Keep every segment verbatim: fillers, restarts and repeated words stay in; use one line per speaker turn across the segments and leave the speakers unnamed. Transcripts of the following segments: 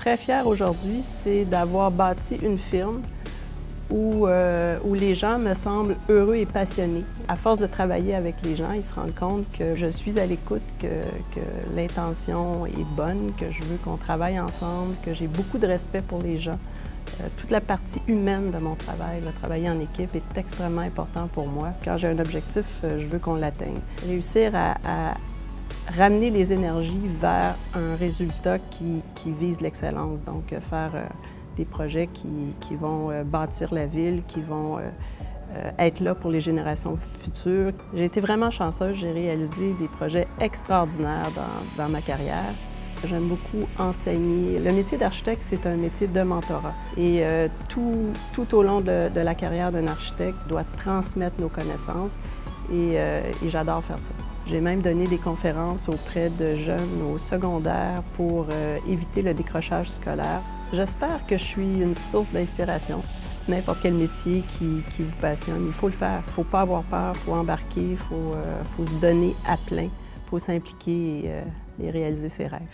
très fière aujourd'hui, c'est d'avoir bâti une firme où, euh, où les gens me semblent heureux et passionnés. À force de travailler avec les gens, ils se rendent compte que je suis à l'écoute, que, que l'intention est bonne, que je veux qu'on travaille ensemble, que j'ai beaucoup de respect pour les gens. Euh, toute la partie humaine de mon travail, le travailler en équipe, est extrêmement important pour moi. Quand j'ai un objectif, je veux qu'on l'atteigne. Réussir à, à ramener les énergies vers un résultat qui, qui vise l'excellence, donc faire euh, des projets qui, qui vont euh, bâtir la ville, qui vont euh, euh, être là pour les générations futures. J'ai été vraiment chanceuse, j'ai réalisé des projets extraordinaires dans, dans ma carrière. J'aime beaucoup enseigner. Le métier d'architecte, c'est un métier de mentorat. Et euh, tout, tout au long de, de la carrière d'un architecte, doit transmettre nos connaissances et, euh, et j'adore faire ça. J'ai même donné des conférences auprès de jeunes au secondaire pour euh, éviter le décrochage scolaire. J'espère que je suis une source d'inspiration. N'importe quel métier qui, qui vous passionne, il faut le faire. Il ne faut pas avoir peur, il faut embarquer, il faut, euh, faut se donner à plein, il faut s'impliquer et, euh, et réaliser ses rêves.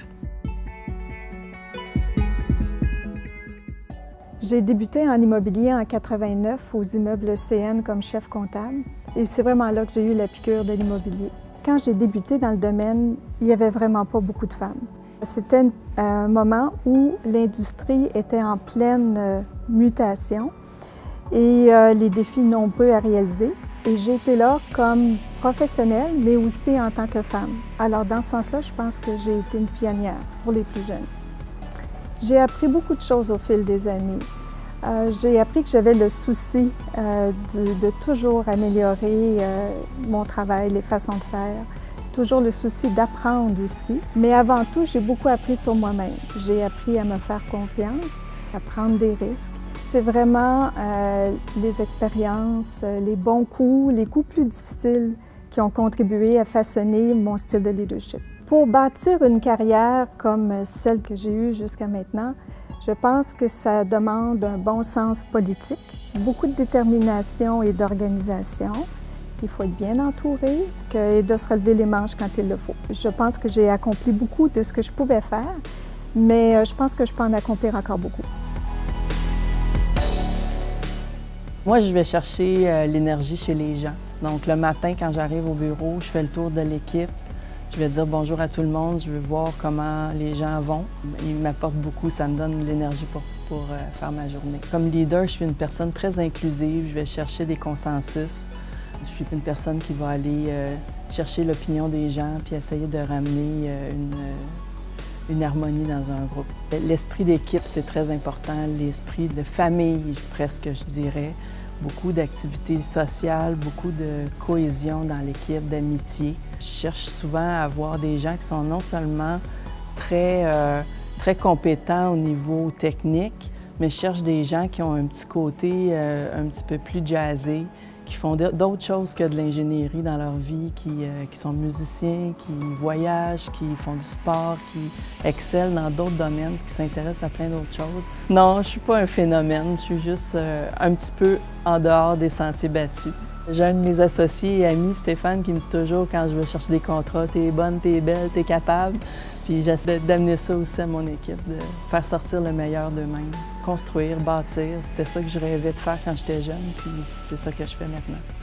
J'ai débuté en immobilier en quatre-vingt-neuf aux immeubles C N comme chef comptable et c'est vraiment là que j'ai eu la piqûre de l'immobilier. Quand j'ai débuté dans le domaine, il n'y avait vraiment pas beaucoup de femmes. C'était un moment où l'industrie était en pleine euh, mutation et euh, les défis nombreux à réaliser. Et j'ai été là comme professionnelle, mais aussi en tant que femme. Alors dans ce sens-là, je pense que j'ai été une pionnière pour les plus jeunes. J'ai appris beaucoup de choses au fil des années. Euh, j'ai appris que j'avais le souci euh, de, de toujours améliorer euh, mon travail, les façons de faire. Toujours le souci d'apprendre aussi. Mais avant tout, j'ai beaucoup appris sur moi-même. J'ai appris à me faire confiance, à prendre des risques. C'est vraiment euh, les expériences, les bons coups, les coups plus difficiles qui ont contribué à façonner mon style de leadership. Pour bâtir une carrière comme celle que j'ai eue jusqu'à maintenant, je pense que ça demande un bon sens politique, beaucoup de détermination et d'organisation. Il faut être bien entouré et de se relever les manches quand il le faut. Je pense que j'ai accompli beaucoup de ce que je pouvais faire, mais je pense que je peux en accomplir encore beaucoup.
Moi, je vais chercher euh, l'énergie chez les gens. Donc, le matin, quand j'arrive au bureau, je fais le tour de l'équipe. Je vais dire bonjour à tout le monde, je veux voir comment les gens vont. Ils m'apportent beaucoup, ça me donne l'énergie pour, pour euh, faire ma journée. Comme leader, je suis une personne très inclusive, je vais chercher des consensus. Je suis une personne qui va aller euh, chercher l'opinion des gens puis essayer de ramener euh, une, euh, une harmonie dans un groupe. L'esprit d'équipe, c'est très important, l'esprit de famille, presque, je dirais. Beaucoup d'activités sociales, beaucoup de cohésion dans l'équipe, d'amitié. Je cherche souvent à avoir des gens qui sont non seulement très, euh, très compétents au niveau technique, mais je cherche des gens qui ont un petit côté euh, un petit peu plus jazzé, qui font d'autres choses que de l'ingénierie dans leur vie, qui, euh, qui sont musiciens, qui voyagent, qui font du sport, qui excellent dans d'autres domaines, qui s'intéressent à plein d'autres choses. Non, je ne suis pas un phénomène, je suis juste euh, un petit peu en dehors des sentiers battus. J'ai un de mes associés et amis, Stéphane, qui me dit toujours quand je veux chercher des contrats, « T'es bonne, t'es belle, t'es capable ». Puis j'essaie d'amener ça aussi à mon équipe, de faire sortir le meilleur d'eux-mêmes. Construire, bâtir, c'était ça que je rêvais de faire quand j'étais jeune, puis c'est ça que je fais maintenant.